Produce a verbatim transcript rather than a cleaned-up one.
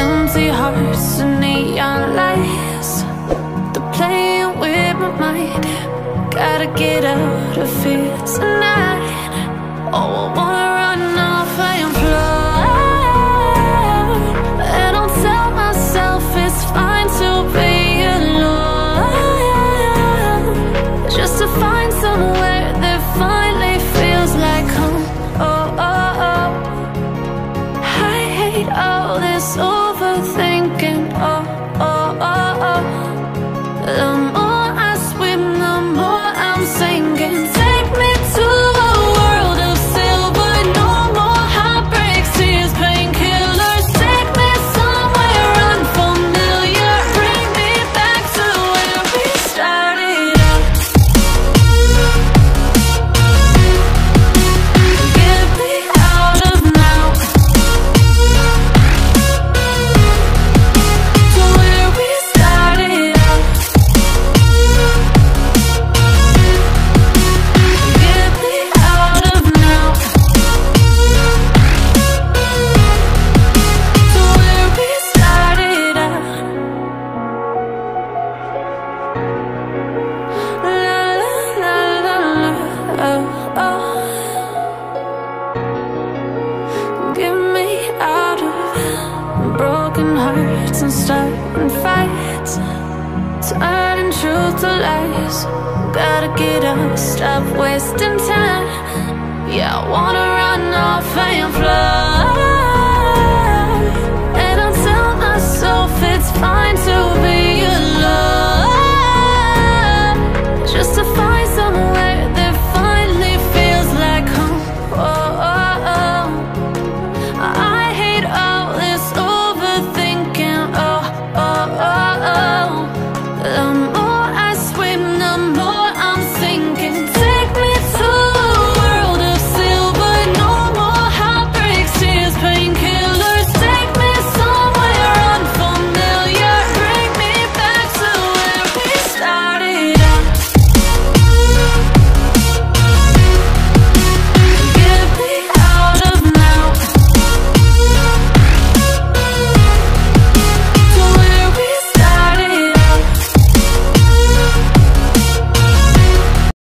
empty hearts and neon lights. They're playing with my mind. Gotta get out of here tonight. Oh, I wanna run off and fly. And I'll tell myself it's fine to be alone, just to find somewhere that finally feels like home. Oh, oh, oh. I hate all this overthinking. Oh, oh, oh, oh. The more I swim, the more I'm sinking. Take me to a world of silver. No more heartbreaks, tears, painkillers. Take me somewhere unfamiliar. Bring me back to where we started out. Get me out of now, to where we started out. Get me out of now, to where we started out. La la la la la, oh, oh. Get me out of broken hearts and starting fights, turning truth to lies. Gotta get up, stop wasting time. Yeah, I wanna run off and fly.